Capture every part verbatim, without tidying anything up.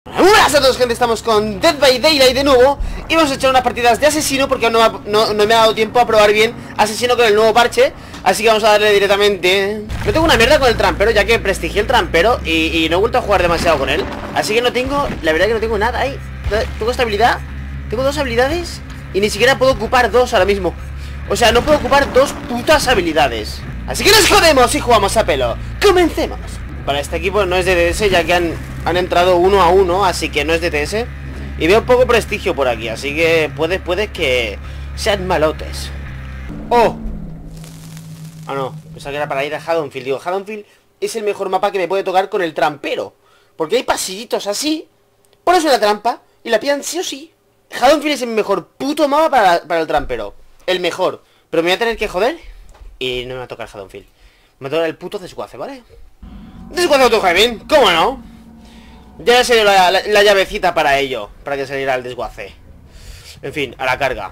Buenas a todos, gente, estamos con Dead by Daylight de nuevo. Y vamos a echar unas partidas de asesino porque no, no, no me ha dado tiempo a probar bien asesino con el nuevo parche. Así que vamos a darle directamente. No tengo una mierda con el trampero, ya que prestigié el trampero y, y no he vuelto a jugar demasiado con él. Así que no tengo, la verdad que no tengo nada ahí. Tengo esta habilidad, tengo dos habilidades y ni siquiera puedo ocupar dos ahora mismo. O sea, no puedo ocupar dos putas habilidades. Así que nos jodemos y jugamos a pelo. Comencemos. Vale, este equipo no es de D S, ya que han, han entrado uno a uno, así que no es de D S. Y veo poco prestigio por aquí, así que puede, puede que sean malotes. ¡Oh! Ah, no, pensaba que era para ir a Haddonfield. Digo, Haddonfield es el mejor mapa que me puede tocar con el trampero, porque hay pasillitos así, pones una trampa y la pillan sí o sí. Haddonfield es el mejor puto mapa para, para el trampero. El mejor. Pero me voy a tener que joder y no me va a tocar Haddonfield. Me va a tocar el puto desguace, ¿vale? Desguace autojaimín, ¿cómo no? Ya se dio la, la, la llavecita para ello, para que saliera el desguace. En fin, a la carga.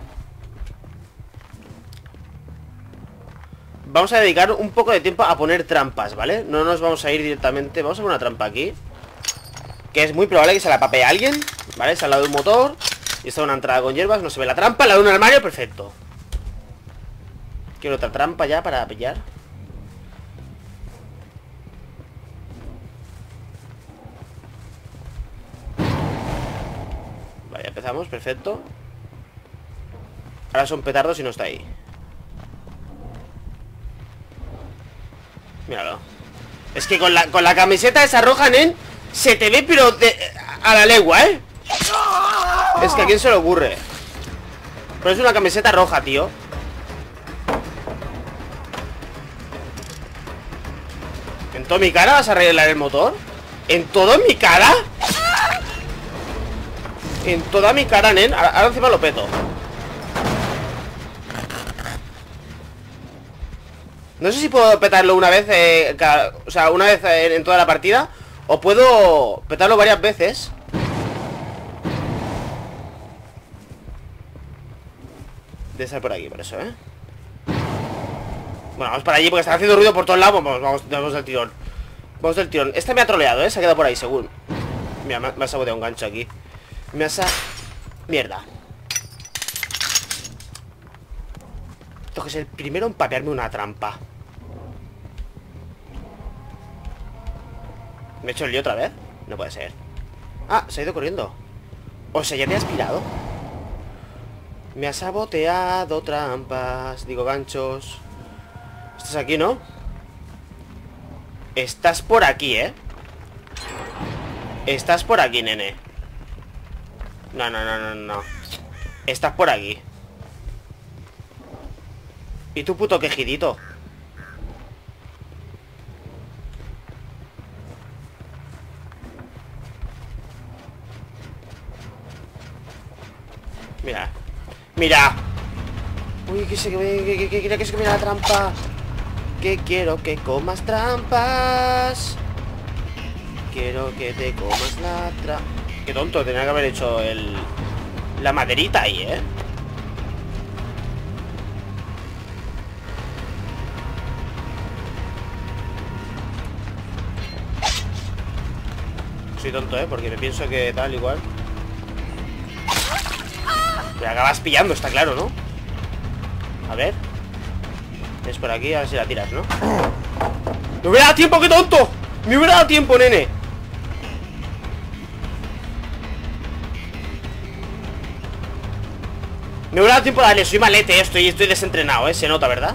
Vamos a dedicar un poco de tiempo a poner trampas, ¿vale? No nos vamos a ir directamente. Vamos a poner una trampa aquí, que es muy probable que se la papee a alguien, ¿vale? Está al lado de un motor y está una entrada con hierbas, no se ve la trampa. Al lado de un armario, perfecto. Quiero otra trampa ya para pillar. Vale, empezamos, perfecto. Ahora son petardos y no está ahí. Míralo. Es que con la, con la camiseta esa roja, nen, se te ve pero de, a la legua, ¿eh? Es que a quién se le ocurre. Pero es una camiseta roja, tío. ¿En toda mi cara vas a arreglar el motor? ¿En toda mi cara? En toda mi cara, nen. Ahora, ahora encima lo peto. No sé si puedo petarlo una vez, eh, cada, o sea, una vez en, en toda la partida, o puedo petarlo varias veces. Debe estar por aquí, por eso, ¿eh? Bueno, vamos para allí porque están haciendo ruido por todos lados. Vamos, vamos, vamos del tirón. Vamos del tirón. Este me ha troleado, ¿eh? Se ha quedado por ahí, seguro. Mira, me, me ha saboteado un gancho aquí. Me ha sa... Mierda. Tengo que ser el primero en papearme una trampa. ¿Me he hecho el lío otra vez? No puede ser. Ah, se ha ido corriendo. O sea, ya te has pirado. Me ha saboteado trampas. Digo, ganchos. Estás aquí, ¿no? Estás por aquí, ¿eh? Estás por aquí, nene. No, no, no, no, no. Estás por aquí. ¿Y tu puto quejidito? Mira. Mira. Uy, que se que, que, que, que, que se que mira la trampa. Que quiero que comas trampas. Quiero que te comas la trampa. Qué tonto, tenía que haber hecho el... la maderita ahí, ¿eh? Soy tonto, ¿eh? Porque me pienso que tal, igual. Te acabas pillando, está claro, ¿no? A ver. Es por aquí, a ver si la tiras, ¿no? ¡Me hubiera dado tiempo, qué tonto! ¡Me hubiera dado tiempo, nene! Me hubiera dado tiempo de darle, soy malete, estoy, estoy desentrenado, ¿eh? Se nota, ¿verdad?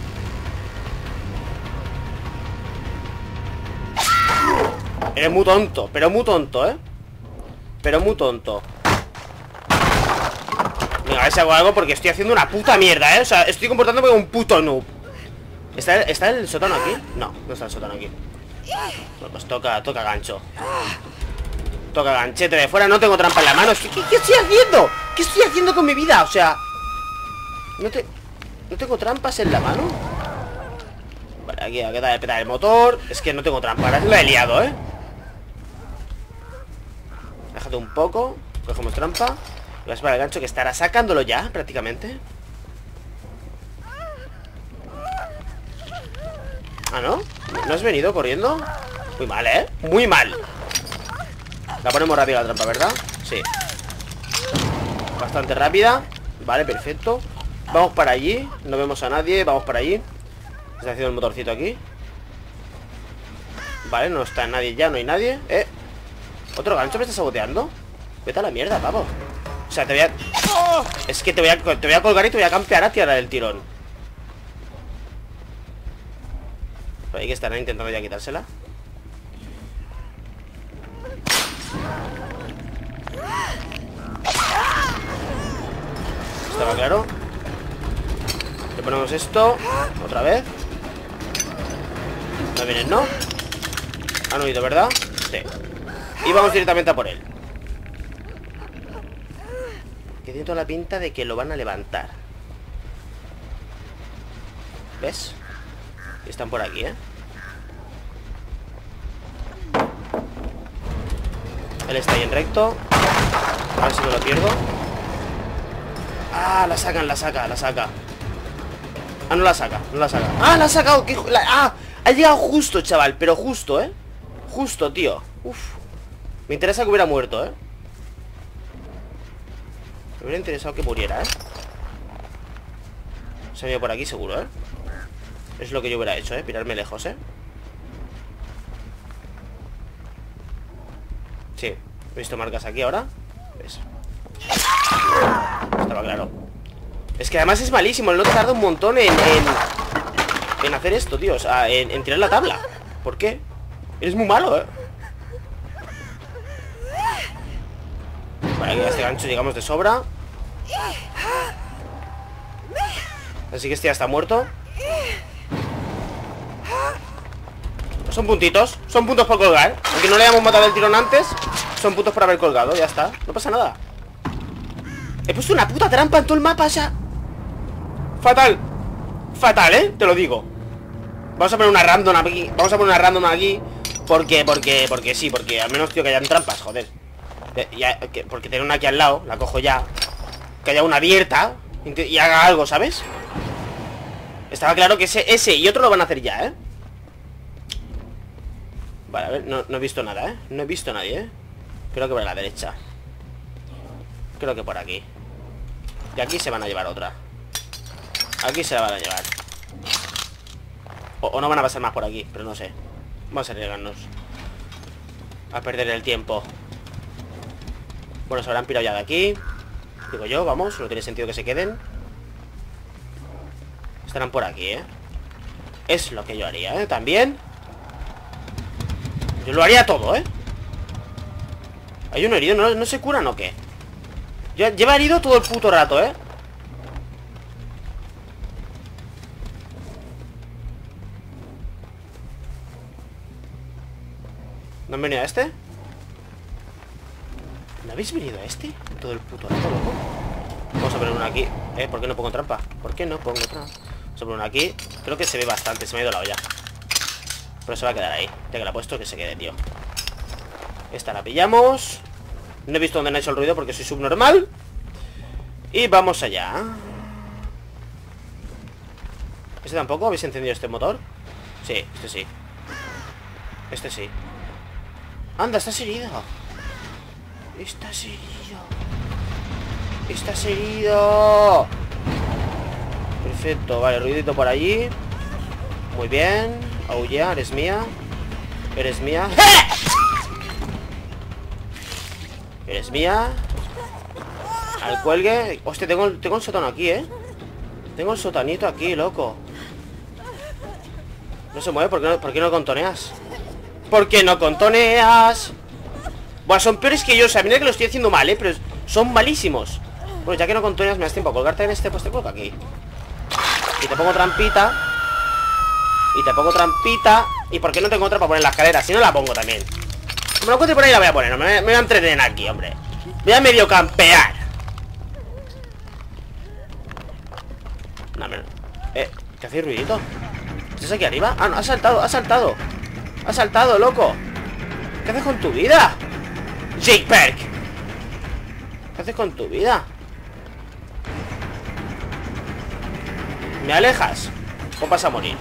Eres muy tonto, pero muy tonto, ¿eh? Pero muy tonto. Venga, a ver si hago algo porque estoy haciendo una puta mierda, ¿eh? O sea, estoy comportándome como un puto noob. ¿Está, ¿Está el sótano aquí? No, no está el sótano aquí. Bueno, pues toca, toca gancho. Toca ganchete de fuera, no tengo trampa en la mano. ¿Qué, qué, qué estoy haciendo? ¿Qué estoy haciendo con mi vida? O sea, no, te, no tengo trampas en la mano. Vale, aquí hay que dar petar el motor. Es que no tengo trampa, ahora lo he liado, ¿eh? Déjate un poco. Cogemos trampa. Vas para el gancho que estará sacándolo ya, prácticamente. Ah, ¿no? ¿No has venido corriendo? Muy mal, ¿eh? Muy mal. La ponemos rápida la trampa, ¿verdad? Sí. Bastante rápida. Vale, perfecto. Vamos para allí. No vemos a nadie. Vamos para allí. Está haciendo el motorcito aquí. Vale, no está nadie ya. No hay nadie. Eh. ¿Otro gancho me está saboteando? Vete a la mierda, pavo. O sea, te voy a... Es que te voy a, te voy a colgar y te voy a campear a tirar el tirón. Pero hay que estar intentando ya quitársela. Estaba claro. Le ponemos esto. Otra vez. No vienen, ¿no? Han huido, ¿verdad? Sí. Y vamos directamente a por él. Que tiene toda la pinta de que lo van a levantar. ¿Ves? Están por aquí, ¿eh? Él está ahí en recto. A ver si no lo pierdo. Ah, la sacan, la saca, la saca. Ah, no la saca, no la saca. Ah, la ha sacado, que la... Ah, ha llegado justo, chaval, pero justo, ¿eh? Justo, tío. Uf. Me interesa que hubiera muerto, ¿eh? Me hubiera interesado que muriera, ¿eh? Se ha ido por aquí seguro, ¿eh? Es lo que yo hubiera hecho, ¿eh? Pirarme lejos, ¿eh? Sí, he visto marcas aquí ahora. ¿Ves? Estaba claro. Es que además es malísimo. El no tarda un montón en, en, en hacer esto, tío. O sea, en, en tirar la tabla. ¿Por qué? Eres muy malo, ¿eh? Vale, aquí a este gancho llegamos de sobra. Así que este ya está muerto. Son puntitos, son puntos por colgar. Aunque no le hayamos matado el tirón antes, son puntos por haber colgado, ya está. No pasa nada. He puesto una puta trampa en todo el mapa, o sea. Fatal. Fatal, ¿eh? Te lo digo. Vamos a poner una random aquí. Vamos a poner una random aquí. Porque, porque, porque sí, porque al menos, tío, que hayan trampas, joder. Ya, que, porque tener una aquí al lado, la cojo ya. Que haya una abierta y haga algo, ¿sabes? Estaba claro que ese, ese y otro lo van a hacer ya, ¿eh? Vale, a ver, no, no he visto nada, ¿eh? No he visto a nadie, ¿eh? Creo que por la derecha. Creo que por aquí. Y aquí se van a llevar otra. Aquí se la van a llevar. O, o no van a pasar más por aquí, pero no sé. Vamos a arriesgarnos a perder el tiempo. Bueno, se habrán pirado ya de aquí. Digo yo, vamos, no tiene sentido que se queden. Estarán por aquí, ¿eh? Es lo que yo haría, ¿eh? También yo lo haría todo, ¿eh? Hay uno herido, ¿no, no se curan o qué? Yo, lleva herido todo el puto rato, ¿eh? ¿No han venido a este? ¿No habéis venido a este? Todo el puto rato, loco. Vamos a poner uno aquí. ¿Eh? ¿Por qué no pongo trampa? ¿Por qué no pongo trampa? Vamos a poner uno aquí. Creo que se ve bastante, se me ha ido la olla. Pero se va a quedar ahí. Ya que la he puesto, que se quede, tío. Esta la pillamos. No he visto dónde han hecho el ruido porque soy subnormal. Y vamos allá. ¿Este tampoco? ¿Habéis encendido este motor? Sí, este sí. Este sí. Anda, estás herido. Estás herido. Estás herido. Perfecto, vale, ruidito por allí. Muy bien. Oh yeah, eres mía. Eres mía. Eres mía. Al cuelgue. Hostia, tengo, tengo el sótano aquí, ¿eh? Tengo el sotanito aquí, loco. No se mueve, ¿por qué no, por qué no contoneas? ¿Por qué no contoneas? Buah, son peores que yo, o sea, mira que lo estoy haciendo mal, ¿eh? Pero son malísimos. Bueno, ya que no contoneas, me das tiempo a colgarte en este, pues te colgo aquí. Y te pongo trampita. Y te pongo trampita. ¿Y por qué no tengo otra para poner en la escalera? Si no la pongo también. Como lo encuentre por ahí la voy a poner, no me, me voy a entretener aquí, hombre. Voy a medio campear. No, me... Eh, ¿qué hace ruidito? ¿Estás aquí arriba? Ah, no, ha saltado, ha saltado. Ha saltado, loco. ¿Qué haces con tu vida? Jake Perk. ¿Qué haces con tu vida? ¿Me alejas? ¿O vas a morir?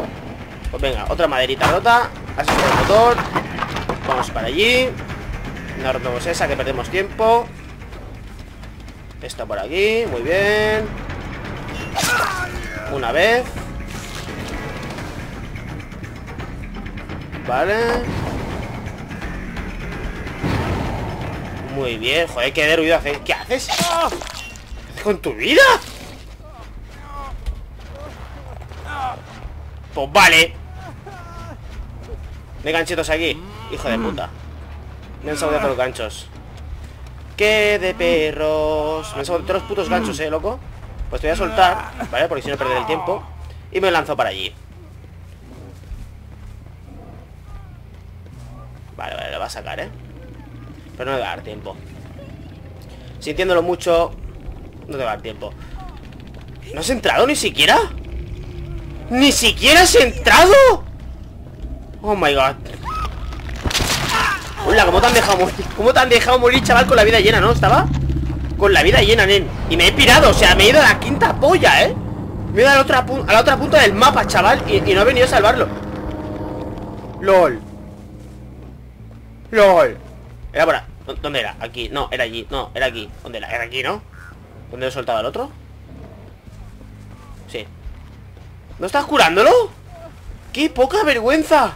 Pues venga, otra maderita rota. Así con el motor. Vamos para allí. No rompemos esa, que perdemos tiempo. Esto por aquí, muy bien. Una vez. Vale. Muy bien, joder, qué de ruido hace. ¿Qué haces? ¿Qué haces con tu vida? Pues vale. De ganchitos aquí, hijo de puta. Me han saboteado los ganchos. ¡Qué de perros! Me han saboteado los putos ganchos, eh, loco. Pues te voy a soltar, ¿vale? Porque si no perder el tiempo. Y me lanzo para allí. Vale, vale, lo va a sacar, eh. Pero no me va a dar tiempo. Sintiéndolo mucho, no te va a dar tiempo. ¿No has entrado ni siquiera? ¡Ni siquiera has entrado! Oh my god. Hola, ¿cómo te han dejado morir? ¿Cómo te han dejado morir, chaval, con la vida llena, no? ¿Estaba? Con la vida llena, nen. Y me he pirado, o sea, me he ido a la quinta polla, ¿eh? Me he ido a la otra, a la otra punta del mapa, chaval, y, y no he venido a salvarlo. LOL. LOL. Era por ahí. ¿Dónde era? Aquí. No, era allí. No, era aquí. ¿Dónde era? Era aquí, ¿no? ¿Dónde he soltado al otro? Sí. ¿No estás curándolo? ¡Qué poca vergüenza!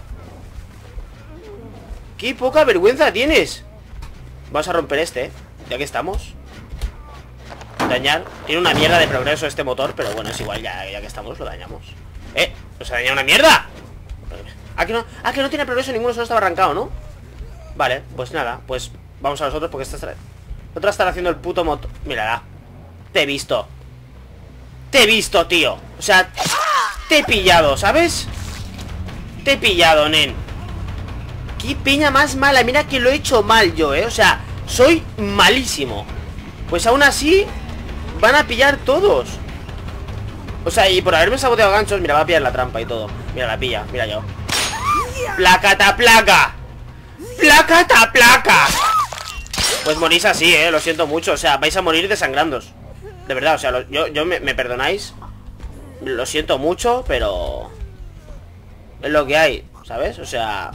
¡Qué poca vergüenza tienes! Vamos a romper este, ¿eh? Ya que estamos. Dañar. Tiene una mierda de progreso este motor, pero bueno, es igual, ya, ya que estamos, lo dañamos. ¡Eh! ¿Nos ha dañado una mierda? ¿A que no? ¿A que no tiene progreso ninguno? Solo estaba arrancado, ¿no? Vale, pues nada, pues vamos a los otros porque esta otra estará haciendo el puto motor. Mírala. Te he visto. Te he visto, tío. O sea, te he pillado, ¿sabes? Te he pillado, nen. Qué peña más mala. Mira que lo he hecho mal yo, eh. O sea, soy malísimo. Pues aún así van a pillar todos. O sea, y por haberme saboteado ganchos, mira, va a pillar la trampa y todo. Mira, la pilla, mira yo. ¡Placata, placa! ¡Placata, placa! Pues morís así, eh, lo siento mucho. O sea, vais a morir desangrándos. De verdad, o sea, lo, yo, yo me, me perdonáis. Lo siento mucho, pero es lo que hay, ¿sabes? O sea,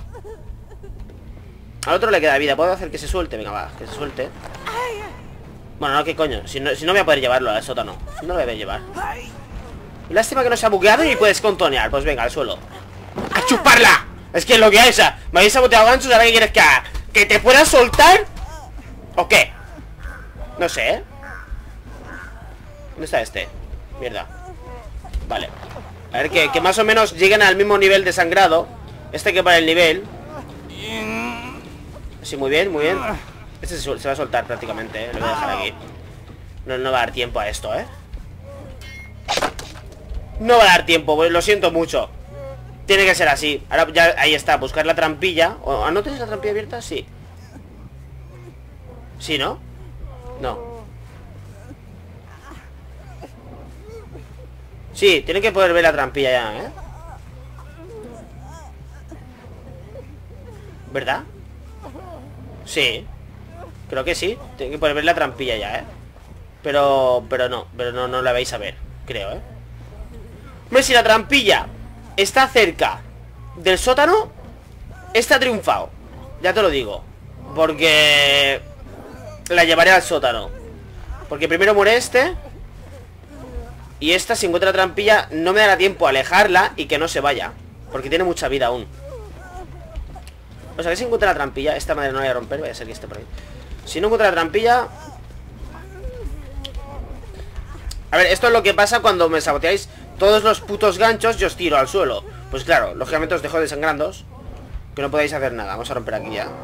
al otro le queda vida. ¿Puedo hacer que se suelte? Venga, va, que se suelte. Bueno, no, ¿qué coño? Si no, si no voy a poder llevarlo al sótano. No lo voy a poder llevar. Lástima que no se ha bugueado y puedes contonear. Pues venga, al suelo. ¡A chuparla! Es que es lo que hay, o sea, me habéis saboteado ganchos. ¿Ahora qué quieres que haga? ¿Que te puedas soltar? ¿O qué? No sé, ¿eh? ¿Dónde está este? Mierda. Vale. A ver, que, que más o menos lleguen al mismo nivel de sangrado. Este que para el nivel. Sí, muy bien, muy bien. Este se, se va a soltar prácticamente, ¿eh? Lo voy a dejar aquí. No, no va a dar tiempo a esto, ¿eh? No va a dar tiempo, pues, lo siento mucho. Tiene que ser así. Ahora ya, ahí está, buscar la trampilla. ¿O no tienes la trampilla abierta? Sí. ¿Sí, no? No. Sí, tiene que poder ver la trampilla ya, ¿eh? ¿Verdad? Sí. Creo que sí. Tiene que poder ver la trampilla ya, ¿eh? Pero, pero no, pero no, no la vais a ver, creo, ¿eh? Hombre, si la trampilla está cerca del sótano, está triunfado. Ya te lo digo. Porque la llevaré al sótano. Porque primero muere este. Y esta, si encuentra la trampilla, no me dará tiempo a alejarla y que no se vaya. Porque tiene mucha vida aún. O sea que si encuentra la trampilla, esta madre no la voy a romper. Voy a ser que esté por ahí. Si no encuentra la trampilla... A ver, esto es lo que pasa cuando me saboteáis todos los putos ganchos y os tiro al suelo. Pues claro, lógicamente os dejo desangrándoos, que no podéis hacer nada. Vamos a romper aquí ya.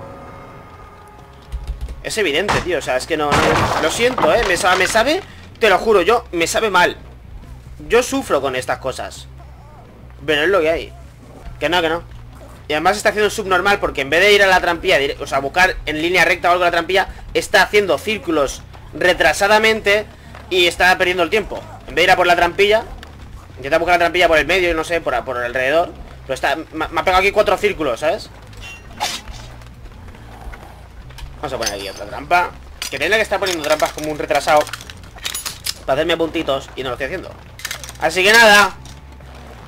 Es evidente, tío, o sea, es que no, no lo siento, eh, me sabe, me sabe, te lo juro, yo, me sabe mal. Yo sufro con estas cosas, pero es lo que hay. Que no, que no. Y además está haciendo subnormal porque en vez de ir a la trampilla, o sea, buscar en línea recta o algo a la trampilla, está haciendo círculos retrasadamente y está perdiendo el tiempo. En vez de ir a por la trampilla, intenta buscar la trampilla por el medio y no sé, por, por alrededor. Pero está, me, me ha pegado aquí cuatro círculos, ¿sabes? Vamos a poner aquí otra trampa. Que tendría que estar poniendo trampas como un retrasado para hacerme puntitos y no lo estoy haciendo. Así que nada,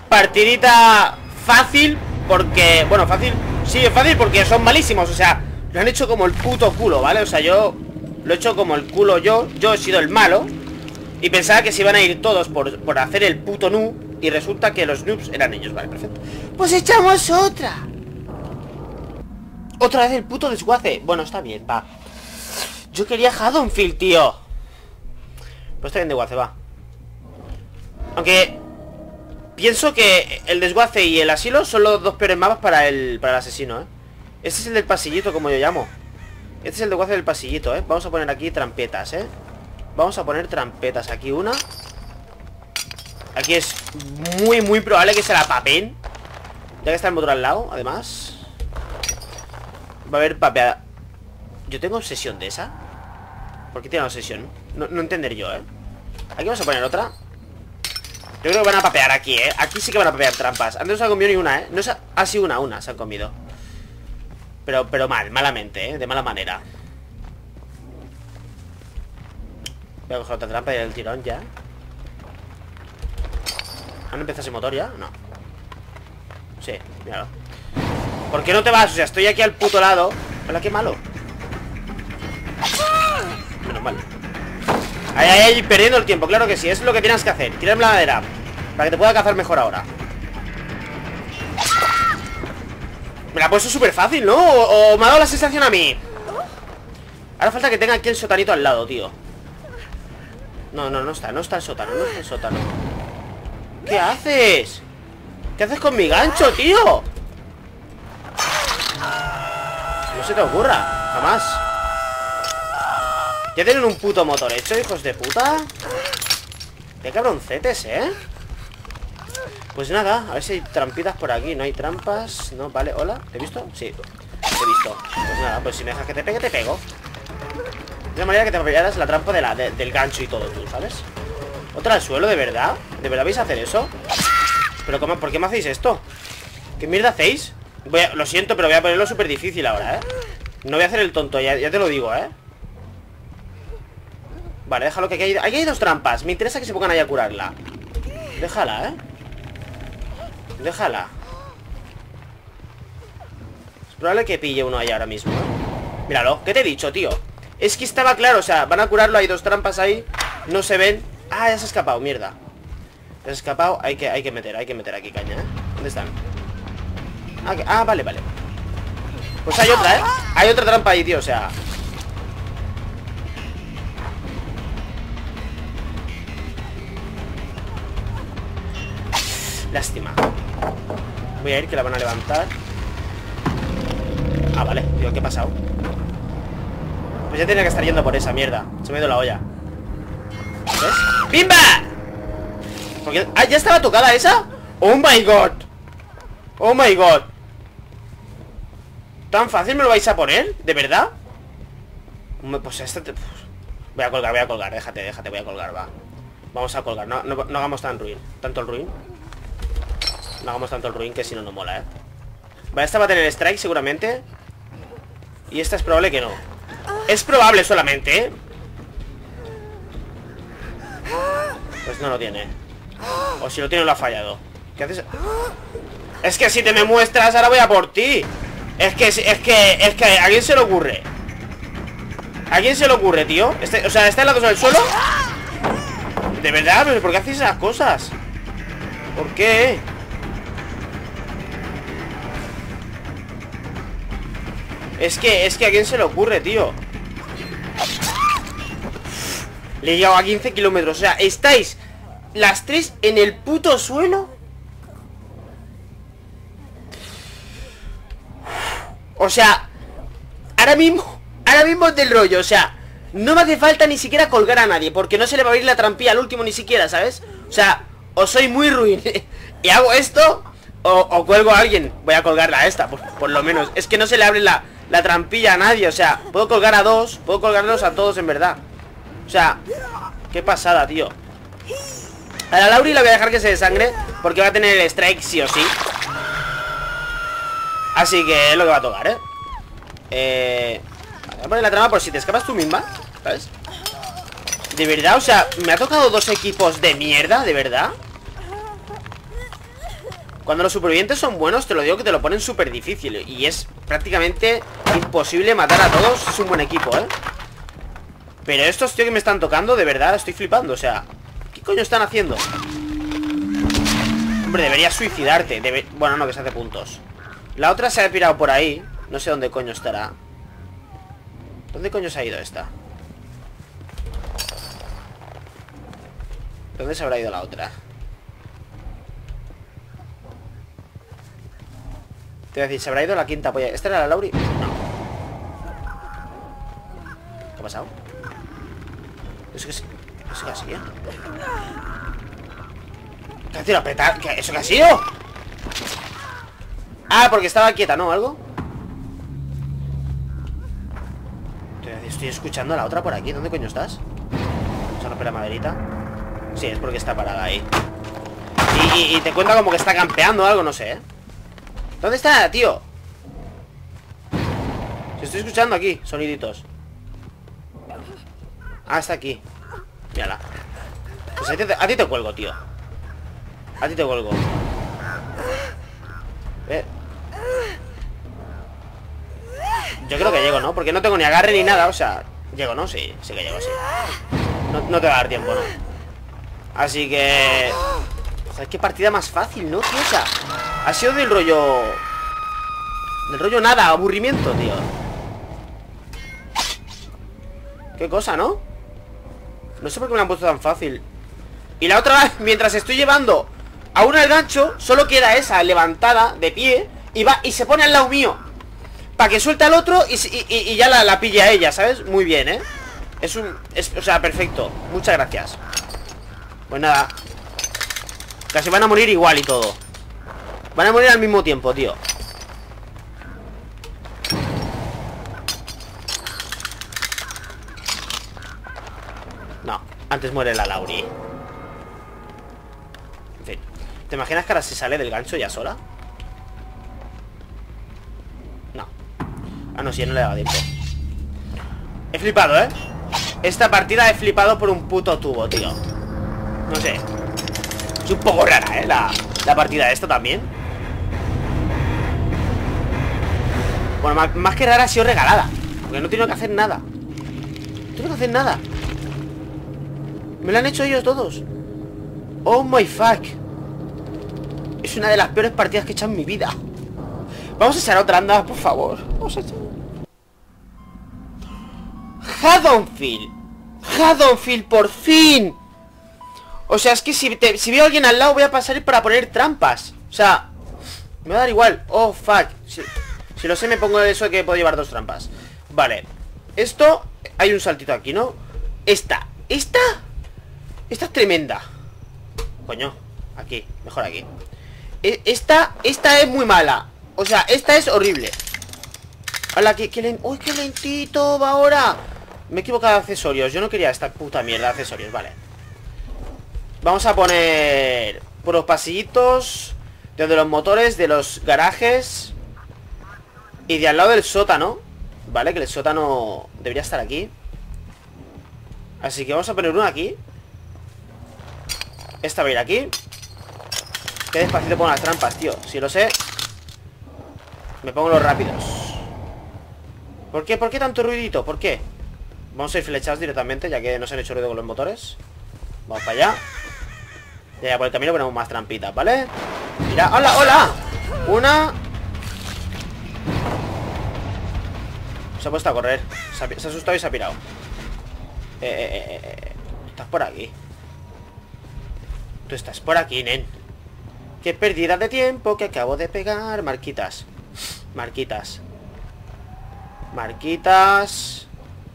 partidita fácil. Porque, bueno, fácil. Sí, es fácil porque son malísimos. O sea, Lo han hecho como el puto culo, ¿vale? O sea, yo lo he hecho como el culo yo. Yo he sido el malo. Y pensaba que se iban a ir todos por, por hacer el puto noob. Y resulta que los noobs eran ellos, vale, perfecto. Pues echamos otra. Otra vez el puto desguace. Bueno, está bien, va. Yo quería Haddonfield, tío. Pues está bien desguace, va. Aunque pienso que el desguace y el asilo son los dos peores mapas para el, para el asesino, ¿eh? Este es el del pasillito, como yo llamo. Este es el desguace del pasillito, ¿eh? Vamos a poner aquí trampetas, ¿eh? Vamos a poner trampetas. Aquí una. Aquí es muy, muy probable que se la papen. Ya que está el motor al lado, además. Va a haber papeada. ¿Yo tengo obsesión de esa? ¿Por qué tiene obsesión? No, no entender yo, ¿eh? Aquí vamos a poner otra. Yo creo que van a papear aquí, ¿eh? Aquí sí que van a papear trampas. Antes no se han comido ni una, ¿eh? No se ha... Ah, sí, una, una se han comido. Pero, pero mal, malamente, ¿eh? De mala manera. Voy a coger otra trampa y el tirón ya. ¿Han empezado ese motor ya? No. Sí, míralo. ¿Por qué no te vas? O sea, estoy aquí al puto lado. Hola, qué malo. Menos mal. Ahí, ahí, ahí, perdiendo el tiempo, claro que sí. Es lo que tienes que hacer. Tirarme la madera para que te pueda cazar mejor ahora. Me la ha puesto súper fácil, ¿no? O, o me ha dado la sensación a mí. Ahora falta que tenga aquí el sotanito al lado, tío. No, no, no está, no está el sótano, no está el sótano. ¿Qué haces? ¿Qué haces con mi gancho, tío? No se te ocurra, jamás. Ya tienen un puto motor hecho, hijos de puta. Qué cabroncetes, ¿eh? Pues nada, a ver si hay trampitas por aquí. No hay trampas, no, vale, hola. ¿Te he visto? Sí, te he visto. Pues nada, pues si me dejas que te pegue, te pego. De la manera que te pegaras la trampa de la, de, del gancho y todo, tú, ¿sabes? ¿Otra al suelo, de verdad? ¿De verdad vais a hacer eso? ¿Pero cómo, por qué me hacéis esto? ¿Qué mierda hacéis? Voy a, lo siento, pero voy a ponerlo súper difícil ahora, ¿eh? No voy a hacer el tonto, ya, ya te lo digo, ¿eh? Vale, déjalo que aquí hay, aquí hay dos trampas. Me interesa que se pongan ahí a curarla. Déjala, ¿eh? Déjala. Es probable que pille uno ahí ahora mismo, ¿eh? Míralo, ¿qué te he dicho, tío? Es que estaba claro, o sea, van a curarlo. Hay dos trampas ahí, no se ven. Ah, ya se ha escapado, mierda. Ya se ha escapado, hay que, hay que meter, hay que meter aquí caña, ¿eh? ¿Dónde están? Ah, que, ah, vale, vale. Pues hay otra, ¿eh? Hay otra trampa ahí, tío, o sea... Lástima. Voy a ir, que la van a levantar. Ah, vale, tío, ¿qué ha pasado? Pues ya tenía que estar yendo por esa mierda. Se me ha ido la olla. ¿Ves? ¡Pimba! Porque... Ah, ¿ya estaba tocada esa? ¡Oh my god! ¡Oh my god! ¿Tan fácil me lo vais a poner? ¿De verdad? Pues este... Te... Voy a colgar, voy a colgar. Déjate, déjate, voy a colgar, va. Vamos a colgar, no, no, no hagamos tan ruin. Tanto el ruin. No hagamos tanto el ruin, que si no, no mola, ¿eh? Vale, esta va a tener strike seguramente. Y esta es probable que no. Es probable solamente, ¿eh? Pues no lo tiene. O si lo tiene, lo ha fallado. ¿Qué haces? Es que si te me muestras, ahora voy a por ti. Es que, es que, es que ¿a quién se le ocurre? ¿A quién se le ocurre, tío? Este, o sea, ¿está en la cosa del suelo? ¿De verdad? ¿Pero por qué hacéis esas cosas? ¿Por qué? Es que, es que ¿a quién se le ocurre, tío? Le he llegado a quince kilómetros. O sea, estáis las tres en el puto suelo. O sea, ahora mismo, ahora mismo es del rollo, o sea, no me hace falta ni siquiera colgar a nadie, porque no se le va a abrir la trampilla al último ni siquiera, ¿sabes? O sea, o soy muy ruin y hago esto, o, o cuelgo a alguien. Voy a colgarla a esta, por, por lo menos. Es que no se le abre la, la trampilla a nadie, o sea, puedo colgar a dos, puedo colgarlos a todos en verdad. O sea, qué pasada, tío. A la Lauri la voy a dejar que se desangre, porque va a tener el strike sí o sí. Así que es lo que va a tocar, ¿eh? Eh... Voy a poner la trama por si te escapas tú misma, ¿sabes? De verdad, o sea, me ha tocado dos equipos de mierda, de verdad. Cuando los supervivientes son buenos, te lo digo que te lo ponen súper difícil. Y es prácticamente imposible matar a todos. Es un buen equipo, ¿eh? Pero estos, tío, que me están tocando, de verdad, estoy flipando. O sea, ¿qué coño están haciendo? Hombre, deberías suicidarte. Debe... Bueno, no, que se hace puntos. La otra se ha pirado por ahí. No sé dónde coño estará. ¿Dónde coño se ha ido esta? ¿Dónde se habrá ido la otra? Te voy a decir, se habrá ido la quinta polla. ¿Esta era la Lauri? No. ¿Qué ha pasado? ¿Eso qué es? ¿Eso qué ha sido? ¿Qué ha tirado a petar? ¿Qué? ¿Eso qué ha sido? Ah, porque estaba quieta, ¿no? ¿Algo? Te voy a decir, estoy escuchando a la otra por aquí. ¿Dónde coño estás? Vamos a romper la maderita. Sí, es porque está parada ahí. Y, y, y te cuenta como que está campeando o algo, no sé, ¿eh? ¿Dónde está, tío? Se estoy escuchando aquí, soniditos. Ah, está aquí. Mírala. Pues a ti, te, a ti te cuelgo, tío. A ti te cuelgo. Eh. Yo creo que llego, ¿no? Porque no tengo ni agarre ni nada, o sea... ¿Llego, no? Sí, sí que llego, sí. No, no te va a dar tiempo, ¿no? Así que... ¿Sabes qué partida más fácil, no, tío? O sea, ha sido del rollo... Del rollo nada, aburrimiento, tío. Qué cosa, ¿no? No sé por qué me la han puesto tan fácil. Y la otra vez, mientras estoy llevando a una al gancho, solo queda esa levantada, de pie, y va y se pone al lado mío para que suelte al otro y, y, y ya la, la pille a ella, ¿sabes? Muy bien, ¿eh? Es un... Es, o sea, perfecto. Muchas gracias. Pues nada. Casi van a morir igual y todo. Van a morir al mismo tiempo, tío. No, antes muere la Lauri. En fin. ¿Te imaginas que ahora se sale del gancho ya sola? No. Ah, no, si ya no le daba tiempo. He flipado, ¿eh? Esta partida he flipado por un puto tubo, tío. No sé. Es un poco rara, ¿eh? La, la partida de esto también. Bueno, más, más que rara ha sido regalada. Porque no tengo que hacer nada. No tengo que hacer nada. Me lo han hecho ellos todos. Oh my fuck. Es una de las peores partidas que he hecho en mi vida. Vamos a echar otra, anda, por favor. Vamos a echar. Haddonfield. Haddonfield, por fin. O sea, es que si, te, si veo a alguien al lado voy a pasar para poner trampas. O sea, me va a dar igual. Oh, fuck. Si, si lo sé me pongo eso de que puedo llevar dos trampas. Vale. Esto, hay un saltito aquí, ¿no? Esta, esta Esta es tremenda. Coño, aquí, mejor aquí. Esta, esta es muy mala. O sea, esta es horrible. Hola, que, que len... ¡Uy, qué lentito va ahora! Me he equivocado de accesorios. Yo no quería esta puta mierda de accesorios, vale. Vamos a poner por los pasillitos de los motores, de los garajes y de al lado del sótano. Vale, que el sótano debería estar aquí. Así que vamos a poner uno aquí. Esta va a ir aquí. Qué despacito pongo las trampas, tío. Si lo sé, me pongo los rápidos. ¿Por qué? ¿Por qué tanto ruidito? ¿Por qué? Vamos a ir flechados directamente, ya que no se han hecho ruido con los motores. Vamos para allá. Y ya por el camino ponemos más trampitas, ¿vale? Mira, hola, hola. Una. Se ha puesto a correr. Se ha, se ha asustado y se ha pirado. Eh, eh, eh, eh. Estás por aquí. Tú estás por aquí, nen. Qué pérdida de tiempo que acabo de pegar. Marquitas. Marquitas. Marquitas.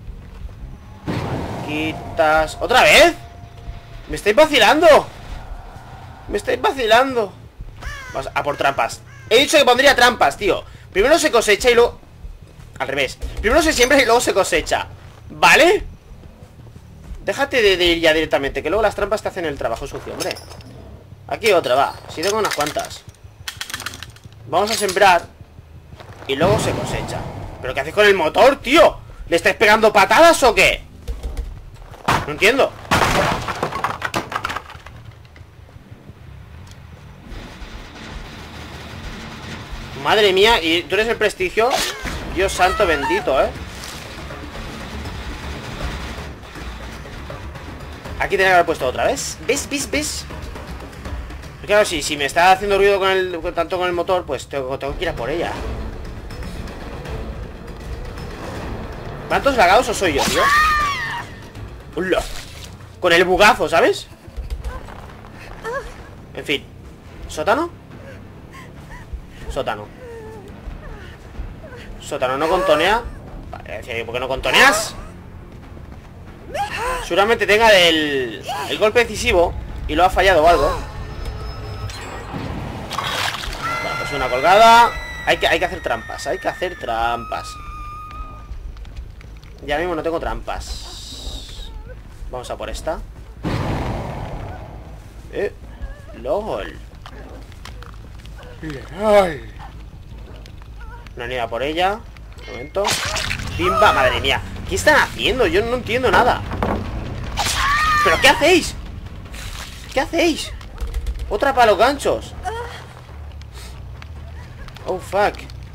Marquitas. ¿Otra vez? Me estáis vacilando. Me estáis vacilando. Vamos a por trampas. He dicho que pondría trampas, tío. Primero se cosecha y luego... Al revés. Primero se siembra y luego se cosecha. ¿Vale? Déjate de, de ir ya directamente, que luego las trampas te hacen el trabajo sucio, hombre. Aquí otra, va. Si tengo unas cuantas. Vamos a sembrar y luego se cosecha. ¿Pero qué haces con el motor, tío? ¿Le estáis pegando patadas o qué? No entiendo. Madre mía, y tú eres el prestigio. Dios santo bendito, ¿eh? Aquí tenía que haber puesto otra vez. ¿Ves? ¿Ves? ¿Ves? Claro, si, si me está haciendo ruido con el, tanto con el motor, pues tengo, tengo que ir a por ella. ¿Cuántos lagados o soy yo, tío? ¡Hola! Con el bugazo, ¿sabes? En fin. ¿Sótano? Sótano. Sótano, ¿no contonea? Vale, ¿por qué no contoneas? Seguramente tenga el, el golpe decisivo y lo ha fallado o algo. Bueno, pues una colgada. Hay que, hay que hacer trampas, hay que hacer trampas. Ya mismo no tengo trampas. Vamos a por esta. Eh, LOL. LOL. No han ido a por ella. Un momento. Pimba, madre mía. ¿Qué están haciendo? Yo no entiendo nada. ¿Pero qué hacéis? ¿Qué hacéis? Otra para los ganchos. Oh, fuck.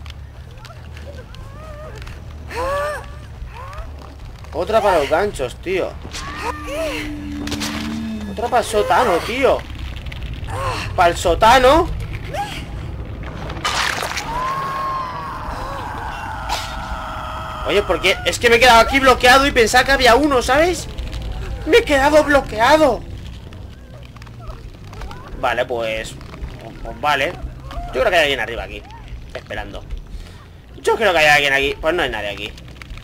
Otra para los ganchos, tío. Otra para el sótano, tío. Para el sótano. Oye, porque es que me he quedado aquí bloqueado y pensaba que había uno, ¿sabes? Me he quedado bloqueado. Vale, pues, pues vale. Yo creo que hay alguien arriba aquí, esperando. Yo creo que hay alguien aquí. Pues no hay nadie aquí.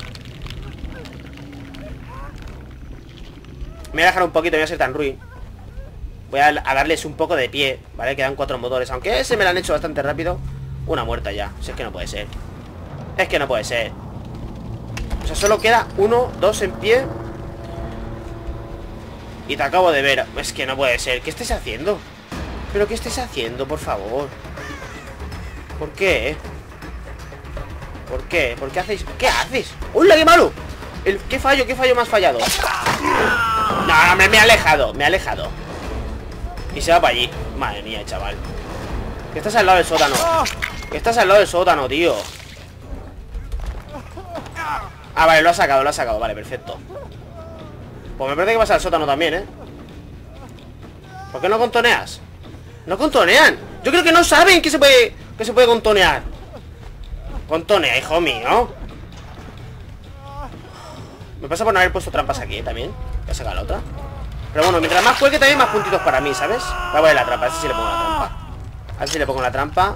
Me voy a dejar un poquito, voy a ser tan ruin. Voy a, a darles un poco de pie, ¿vale? Quedan cuatro motores, aunque ese me lo han hecho bastante rápido. Una muerta ya, si es que no puede ser. Es que no puede ser. O sea, solo queda uno, dos en pie. Y te acabo de ver. Es que no puede ser. ¿Qué estés haciendo? ¿Pero qué estés haciendo, por favor? ¿Por qué? ¿Por qué? ¿Por qué hacéis? ¿Qué haces? ¡Hola, qué malo! El, ¿Qué fallo? ¿Qué fallo más fallado? No, no, me, me he alejado. Me he alejado. Y se va para allí. Madre mía, chaval. Que estás al lado del sótano. Que estás al lado del sótano, tío. Ah, vale, lo ha sacado, lo ha sacado. Vale, perfecto. Pues me parece que vas al sótano también, ¿eh? ¿Por qué no contoneas? No contonean. Yo creo que no saben que se puede que se puede contonear. Contonea, hijo mío. Me pasa por no haber puesto trampas aquí, ¿eh? También. Voy a sacar la otra. Pero bueno, mientras más cuelgue también más puntitos para mí, ¿sabes? Voy a poner la trampa, a ver si le pongo la trampa. A ver si le pongo la trampa.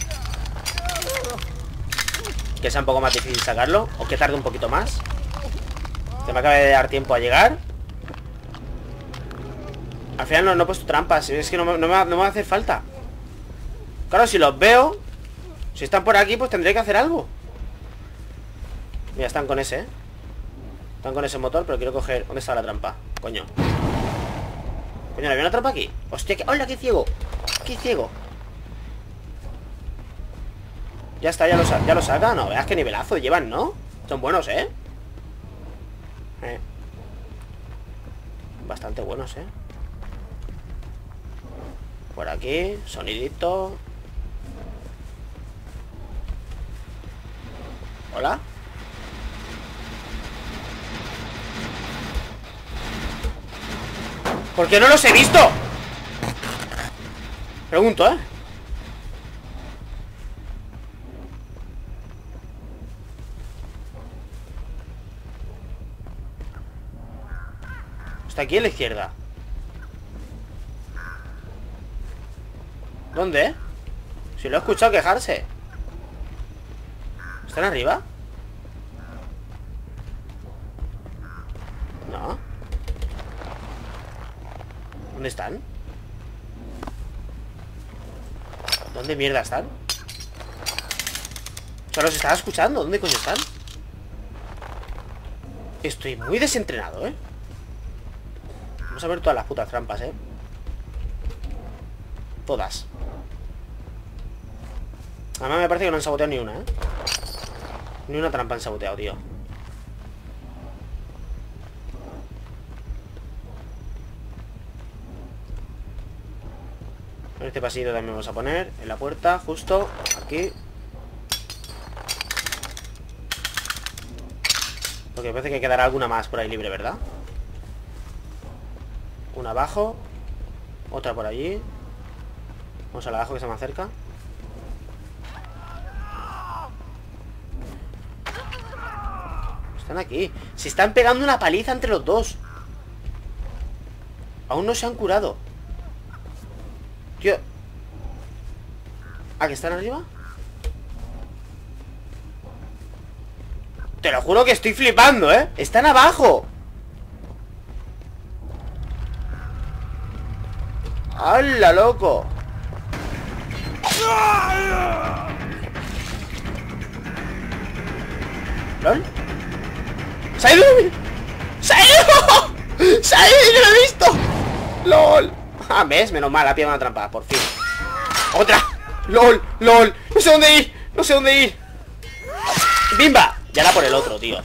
Que sea un poco más difícil sacarlo. O que tarde un poquito más. Que me acabe de dar tiempo a llegar. Al final no, no he puesto trampas. Es que no, no, me va, no me va a hacer falta. Claro, si los veo, si están por aquí, pues tendré que hacer algo. Mira, están con ese, ¿eh? Están con ese motor, pero quiero coger... ¿Dónde está la trampa? Coño. Coño, ¿había una trampa aquí? Hostia, que... ¡Hola, qué ciego! ¡Qué ciego! Ya está, ya lo, sa ya lo saca. No, veas qué nivelazo llevan, ¿no? Son buenos, ¿eh? Eh. Bastante buenos, ¿eh? Por aquí, sonidito. ¿Hola? ¿Por qué no los he visto? Pregunto, ¿eh? Está aquí a la izquierda. ¿Dónde? Si lo he escuchado quejarse. ¿Están arriba? No. ¿Dónde están? ¿Dónde mierda están? O sea, los estaba escuchando. ¿Dónde coño están? Estoy muy desentrenado, ¿eh? Vamos a ver todas las putas trampas, ¿eh? Todas. Además me parece que no han saboteado ni una, ¿eh? Ni una trampa han saboteado, tío. En este pasillo también vamos a poner en la puerta, justo aquí. Porque me parece que quedará alguna más por ahí libre, ¿verdad? Una abajo. Otra por allí. Vamos a la abajo que se me acerca. Están aquí. Se están pegando una paliza entre los dos. Aún no se han curado. Tío. ¿A que están arriba? Te lo juro que estoy flipando, ¿eh? Están abajo. ¡Hala, loco! ¿Lol? ¡Se ha ido! ¡Se ha ido! ¡Se ha ido! ¡Yo lo he visto! ¡Lol! Ah, ¿ves? Menos mal, ha pillado una trampa, por fin. ¡Otra! ¡Lol! ¡Lol! No sé dónde ir. No sé dónde ir. ¡Bimba! Ya era por el otro, tío.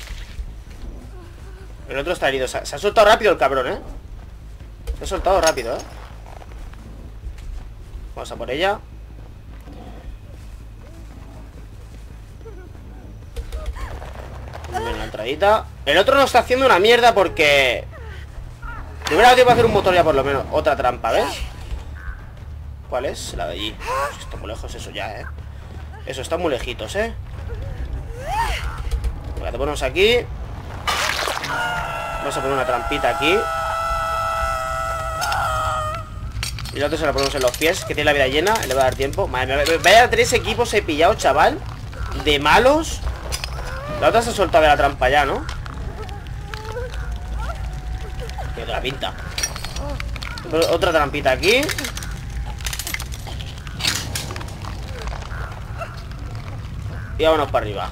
El otro está herido. Se ha, se ha soltado rápido el cabrón, ¿eh? Se ha soltado rápido, ¿eh? Vamos a por ella. Una entradita. El otro no está haciendo una mierda porque... Le hubiera dado tiempo a hacer un motor ya por lo menos. Otra trampa, ¿ves? ¿Cuál es? La de allí. Está muy lejos eso ya, ¿eh? Eso, está muy lejitos, ¿eh? Venga, te ponemos aquí. Vamos a poner una trampita aquí. Y el otro se la ponemos en los pies, que tiene la vida llena. Le va a dar tiempo. Madre mía, vaya tres equipos he pillado, chaval. De malos. La otra se ha soltado de la trampa ya, ¿no? Que otra pinta. Otra trampita aquí. Y vámonos para arriba.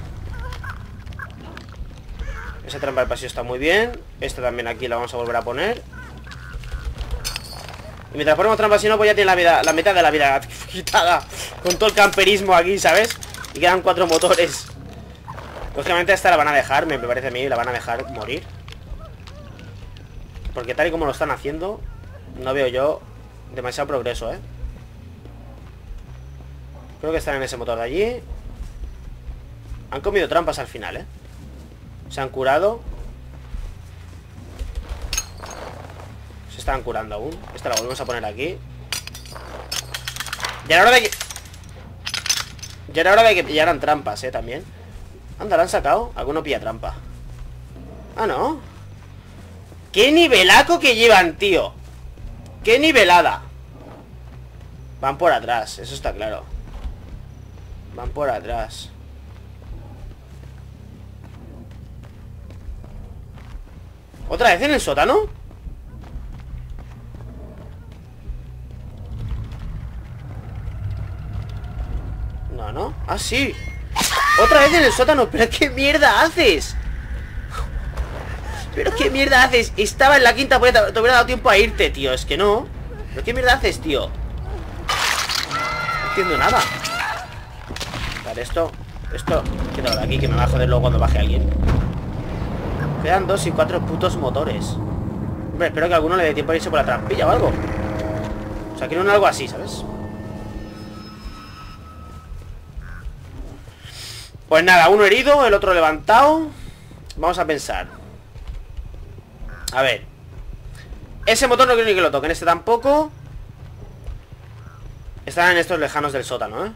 Esa trampa del pasillo está muy bien. Esta también aquí la vamos a volver a poner. Y mientras ponemos trampa, si no, pues ya tiene la vida, la mitad de la vida quitada. Con todo el camperismo aquí, ¿sabes? Y quedan cuatro motores. Lógicamente esta la van a dejar, me parece a mí, la van a dejar morir. Porque tal y como lo están haciendo, no veo yo demasiado progreso, ¿eh? Creo que están en ese motor de allí. Han comido trampas al final, ¿eh? Se han curado. Se están curando aún. Esta la volvemos a poner aquí. Ya era hora de que... Ya era hora de que pillaran trampas, ¿eh? También. Anda, la han sacado. Alguno pilla trampa. Ah, ¿no? ¡Qué nivelaco que llevan, tío! ¡Qué nivelada! Van por atrás, eso está claro. Van por atrás. ¿Otra vez en el sótano? No, no. Ah, sí. Otra vez en el sótano. ¿Pero qué mierda haces? ¿Pero qué mierda haces? Estaba en la quinta puerta. Te hubiera dado tiempo a irte, tío. Es que no. ¿Pero qué mierda haces, tío? No entiendo nada. Vale, esto Esto, quédalo de aquí, que me va a joder luego cuando baje alguien. Quedan dos y cuatro putos motores. Hombre, espero que a alguno le dé tiempo a irse por la trampilla o algo. O sea, quiero un algo así, ¿sabes? Pues nada, uno herido, el otro levantado. Vamos a pensar. A ver. Ese motor no quiero ni que lo toquen, este tampoco. Están en estos lejanos del sótano, ¿eh?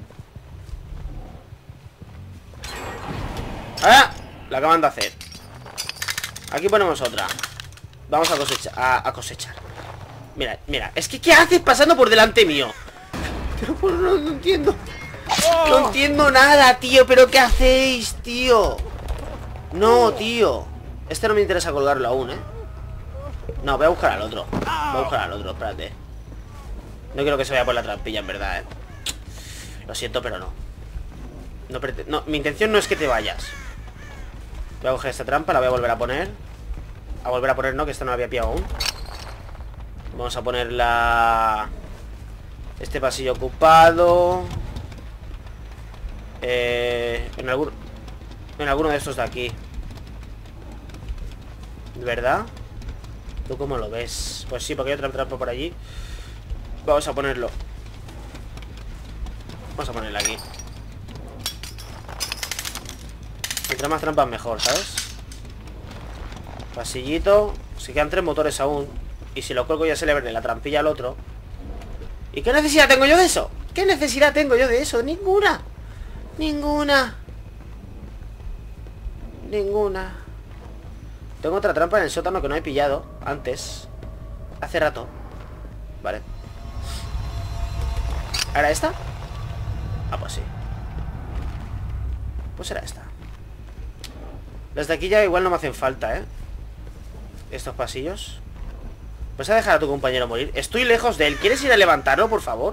¡Ah! La acaban de hacer. Aquí ponemos otra. Vamos a cosechar, a, a cosechar. Mira, mira, es que ¿qué haces pasando por delante mío? Pero pues, no, no entiendo. No entiendo nada, tío. ¿Pero qué hacéis, tío? No, tío. Este no me interesa colgarlo aún, ¿eh? No, voy a buscar al otro. Voy a buscar al otro, espérate. No quiero que se vaya por la trampilla, en verdad, ¿eh? Lo siento, pero no. No, no, mi intención no es que te vayas. Voy a coger esta trampa, la voy a volver a poner. A volver a poner, no, que esta no la había pillado aún. Vamos a poner la... Este pasillo ocupado. Eh, en algún... En alguno de estos de aquí. ¿Verdad? ¿Tú cómo lo ves? Pues sí, porque hay otra trampa por allí. Vamos a ponerlo. Vamos a ponerla aquí. Mientras más trampas mejor, ¿sabes? Pasillito. Se quedan tres motores aún. Y si lo cuelgo ya se le ve la trampilla al otro. ¿Y qué necesidad tengo yo de eso? ¿Qué necesidad tengo yo de eso? Ninguna. Ninguna. Ninguna. Tengo otra trampa en el sótano que no he pillado antes. Hace rato. Vale. ¿Era esta? Ah, pues sí. Pues era esta. Las de aquí ya igual no me hacen falta, ¿eh? Estos pasillos. ¿Vas a dejar a tu compañero morir? Estoy lejos de él. ¿Quieres ir a levantarlo, por favor?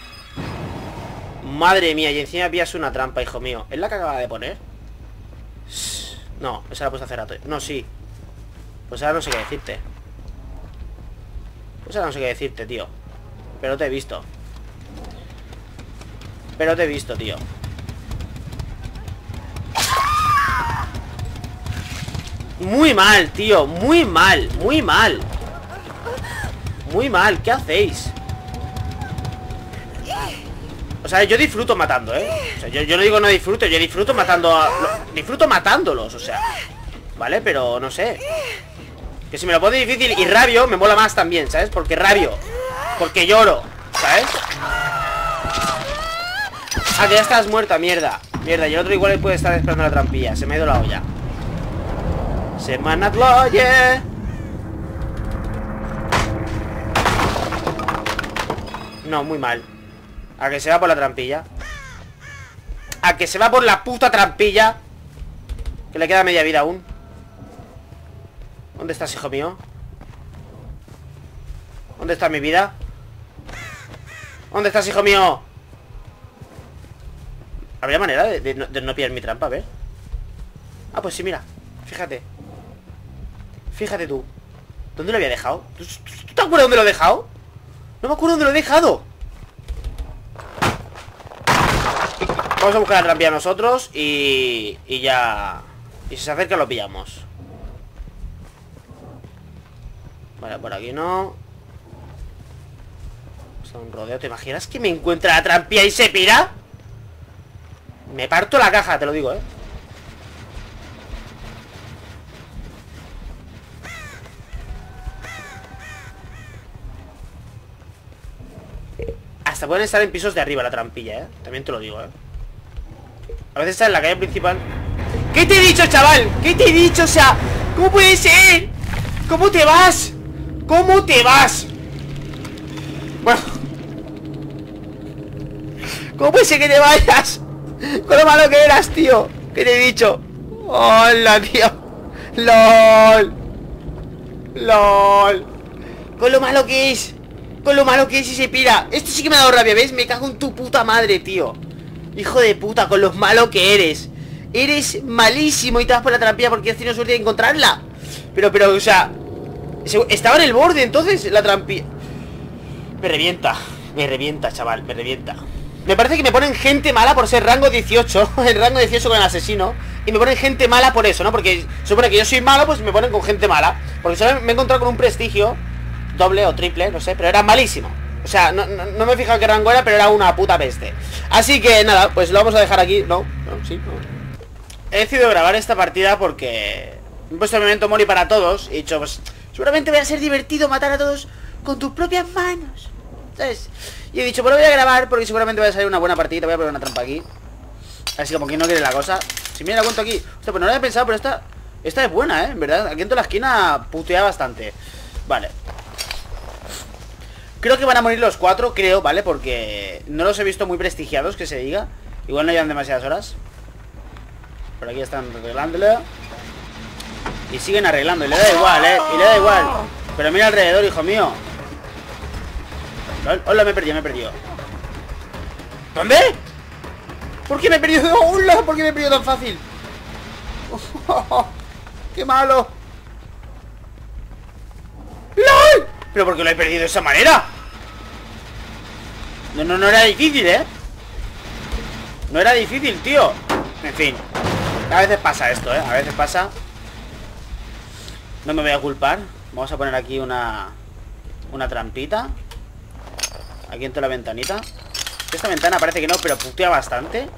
Madre mía, y encima pillas una trampa, hijo mío. ¿Es la que acaba de poner? No, esa la puse hace rato. No, sí. Pues ahora no sé qué decirte. Pues ahora no sé qué decirte, tío. Pero te he visto. Pero te he visto, tío. Muy mal, tío. Muy mal, muy mal. Muy mal, ¿qué hacéis? O sea, yo disfruto matando, ¿eh? O sea, yo, yo no digo no disfruto, yo disfruto matando a... Lo, disfruto matándolos, o sea. ¿Vale? Pero no sé. Que si me lo pone difícil y rabio, me mola más también, ¿sabes? Porque rabio. Porque lloro, ¿sabes? Ah, que ya estás muerta, mierda. Mierda, y el otro igual puede estar esperando la trampilla. Se me ha ido la olla. Semana Gloye. No, muy mal. A que se va por la trampilla. A que se va por la puta trampilla. Que le queda media vida aún. ¿Dónde estás, hijo mío? ¿Dónde está mi vida? ¿Dónde estás, hijo mío? ¿Habría manera de, de, no, de no pillar mi trampa? A ver. Ah, pues sí, mira. Fíjate. Fíjate tú. ¿Dónde lo había dejado? ¿Tú, tú, tú te acuerdas dónde lo he dejado? No me acuerdo dónde lo he dejado. Vamos a buscar la trampilla nosotros y, y ya... Y si se acerca lo pillamos. Vale, por aquí no. Está un rodeo. ¿Te imaginas que me encuentra la trampilla y se pira? Me parto la caja, te lo digo, ¿eh? Hasta pueden estar en pisos de arriba la trampilla, ¿eh? También te lo digo, ¿eh? A veces está en la calle principal. ¿Qué te he dicho, chaval? ¿Qué te he dicho? O sea, ¿cómo puede ser? ¿Cómo te vas? ¿Cómo te vas? Bueno, ¿cómo puede ser que te vayas? Con lo malo que eras, tío. ¿Qué te he dicho? Hola, tío. LOL. LOL. Con lo malo que es. Con lo malo que es y se pira. Esto sí que me ha dado rabia, ¿ves? Me cago en tu puta madre, tío. Hijo de puta, con lo malo que eres. Eres malísimo y te vas por la trampilla porque has tenido suerte de encontrarla. Pero, pero, o sea, estaba en el borde entonces la trampilla. Me revienta. Me revienta, chaval, me revienta. Me parece que me ponen gente mala por ser rango dieciocho. El rango dieciocho con el asesino. Y me ponen gente mala por eso, ¿no? Porque supone que yo soy malo, pues me ponen con gente mala. Porque solo me he encontrado con un prestigio doble o triple, no sé, pero era malísimo. O sea, no, no, no me he fijado qué rango era, pero era una puta peste. Así que nada, pues lo vamos a dejar aquí. No, no, sí, no. He decidido grabar esta partida porque me he puesto el momento mori para todos. Y he dicho, pues seguramente va a ser divertido matar a todos con tus propias manos, ¿sabes? Y he dicho, pues lo voy a grabar porque seguramente va a salir una buena partida. Voy a poner una trampa aquí. Así como que no quiere la cosa. Si me la cuento aquí. Hostia, pues no lo había pensado, pero esta Esta es buena, ¿eh? En verdad, aquí en toda la esquina putea bastante. Vale. Creo que van a morir los cuatro, creo, ¿vale? Porque no los he visto muy prestigiados, que se diga. Igual no llevan demasiadas horas. Por aquí están arreglándolo. Y siguen arreglando, y le da igual, ¿eh? Y le da igual. Pero mira alrededor, hijo mío. Hola, me he perdido, me he perdido. ¿Dónde? ¿Por qué me he perdido? ¡Hola! ¿Por qué me he perdido tan fácil? Oh, ¡qué malo! ¡Lol! ¿Pero por qué lo he perdido de esa manera? No, no, no era difícil, ¿eh? No era difícil, tío. En fin. A veces pasa esto, ¿eh? A veces pasa. No me voy a culpar. Vamos a poner aquí una Una trampita. Aquí en toda la ventanita. Esta ventana parece que no, pero putea bastante.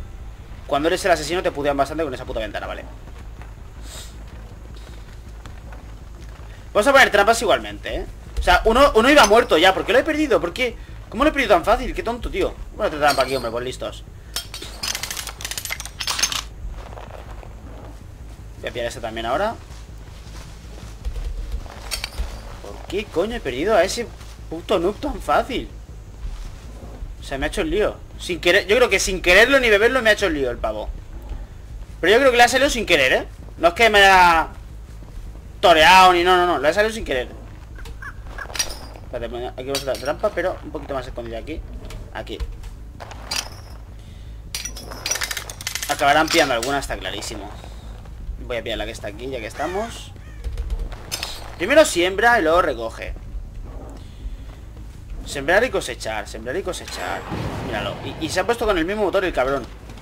Cuando eres el asesino te putean bastante con esa puta ventana, ¿vale? Vamos a poner trampas igualmente, ¿eh? O sea, uno, uno iba muerto ya. ¿Por qué lo he perdido? ¿Por qué? ¿Cómo lo he perdido tan fácil? Qué tonto, tío. Bueno, otra trampa aquí, hombre, pues listos. Voy a pillar ese también ahora. ¿Por qué coño he perdido a ese puto noob tan fácil? Se me ha hecho el lío. Sin querer, yo creo que sin quererlo ni beberlo me ha hecho el lío el pavo. Pero yo creo que le ha salido sin querer, ¿eh? No es que me haya toreado ni no, no, no. Le ha salido sin querer. Espérate, aquí vamos a dar trampa, pero un poquito más escondida aquí. Aquí. Acabarán pillando alguna, está clarísimo. Voy a pillar la que está aquí, ya que estamos. Primero siembra y luego recoge. Sembrar y cosechar, sembrar y cosechar. Míralo, y, y se ha puesto con el mismo motor el cabrón.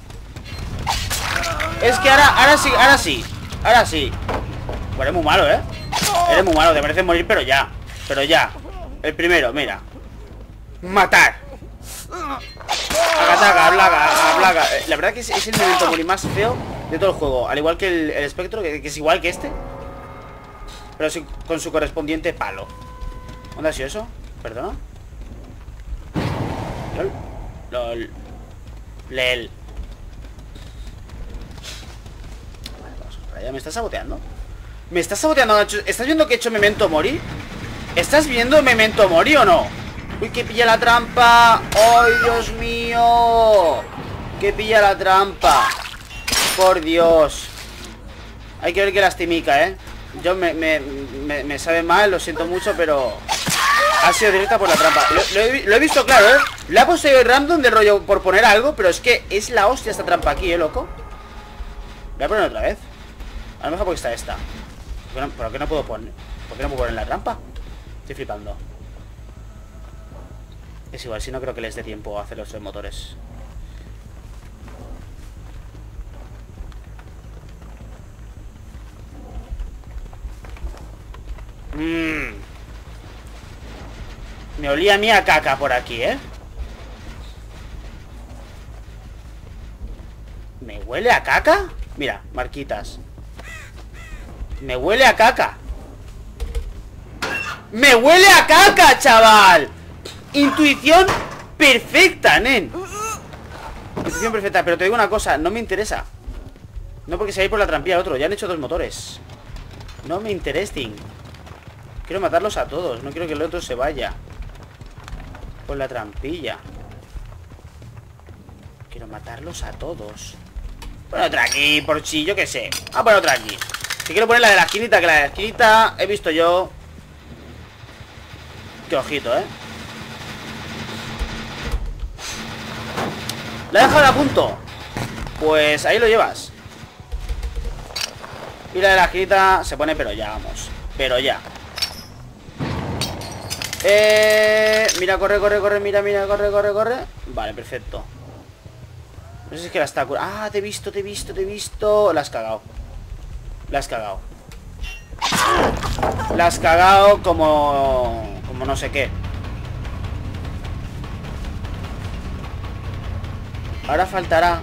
Es que ahora, ahora sí, ahora sí Ahora sí. Bueno, eres muy malo, ¿eh? Eres muy malo, te mereces morir, pero ya. Pero ya. El primero, mira. Matar. Agataca, blaga, blaga. La verdad que es, es el momento morir más feo de todo el juego. Al igual que el, el espectro, que, que es igual que este, pero sí, con su correspondiente palo. ¿Dónde ha sido eso? ¿Perdona? LOL. LOL. Lel. Vale, vamos para allá. ¿Me estás saboteando? ¿Me estás saboteando? ¿Estás viendo que he hecho Memento Mori? ¿Estás viendo Memento Mori o no? Uy, que pilla la trampa. ¡Ay, Dios mío! Que pilla la trampa. Por Dios. Hay que ver que lastimica, ¿eh? Yo me, me, me, me sabe mal, lo siento mucho, pero ha sido directa por la trampa. Lo, lo, he, lo he visto claro, ¿eh? Le ha puesto el random de rollo por poner algo, pero es que es la hostia esta trampa aquí, ¿eh, loco? Voy a poner otra vez. A lo mejor porque está esta. ¿Por qué no, ¿por qué no puedo poner? ¿Por qué no puedo poner la trampa? Estoy flipando. Es igual, si no creo que les dé tiempo a hacer los motores. Mmm. Me olía a mí a caca por aquí, ¿eh? ¿Me huele a caca? Mira, marquitas. Me huele a caca. ¡Me huele a caca, chaval! Intuición perfecta, nen. Intuición perfecta, pero te digo una cosa, no me interesa. No porque se va a ir por la trampilla al otro. Ya han hecho dos motores. No me interesting. Quiero matarlos a todos. No quiero que el otro se vaya por la trampilla. Quiero matarlos a todos. Pon otra aquí, por si, yo qué sé. Vamos a poner otra aquí. Que quiero poner la de la esquinita, que la de la esquinita he visto yo. Qué ojito, ¿eh? ¿La he dejado a punto? Pues ahí lo llevas. Y la de la esquinita se pone, pero ya, vamos. Pero ya. Eh, mira, corre, corre, corre, mira, mira, corre, corre, corre. Vale, perfecto. No sé si es que la está curando. Ah, te he visto, te he visto, te he visto. La has cagado. La has cagado. La has cagado como... Como no sé qué. Ahora faltará.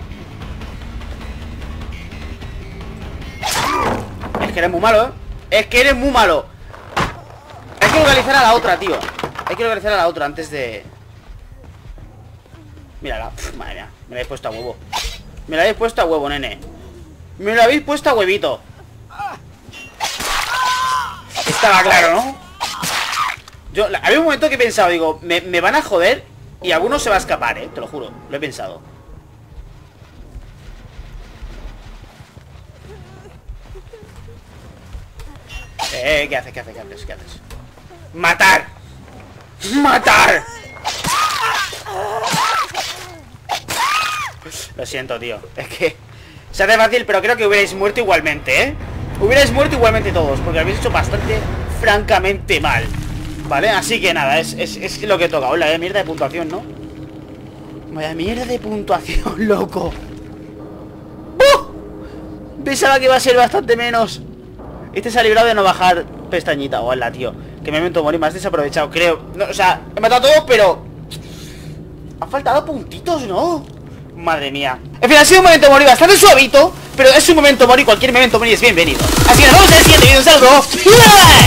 Es que eres muy malo, ¿eh? Es que eres muy malo. Hay que localizar a la otra, tío. Hay que localizar a la otra antes de... Mírala. Pff, madre mía. Me la habéis puesto a huevo. Me la habéis puesto a huevo, nene. Me la habéis puesto a huevito. Estaba claro, ¿no? Yo, había un momento que he pensado, digo, me, me van a joder y alguno se va a escapar, ¿eh? Te lo juro. Lo he pensado. Eh, ¿qué haces? ¿Qué haces? ¿Qué haces? ¿Qué haces? ¡Matar! ¡Matar! Lo siento, tío. Es que se hace fácil, pero creo que hubierais muerto igualmente, ¿eh? Hubierais muerto igualmente todos, porque lo habéis hecho bastante, francamente mal. ¿Vale? Así que nada, es, es, es lo que toca. Hola, vaya mierda de puntuación, ¿no? Vaya mierda de puntuación, loco. ¡Buh! Pensaba que iba a ser bastante menos. Este se ha librado de no bajar pestañita. Hola, tío. Que me momento morir más desaprovechado, creo. No, o sea, he matado a todos, pero... Han faltado puntitos, ¿no? Madre mía. En fin, ha sido un momento morir bastante suavito, pero es un momento morir. Cualquier momento morir es bienvenido. Así que nos vemos en el siguiente vídeo. Un saludo.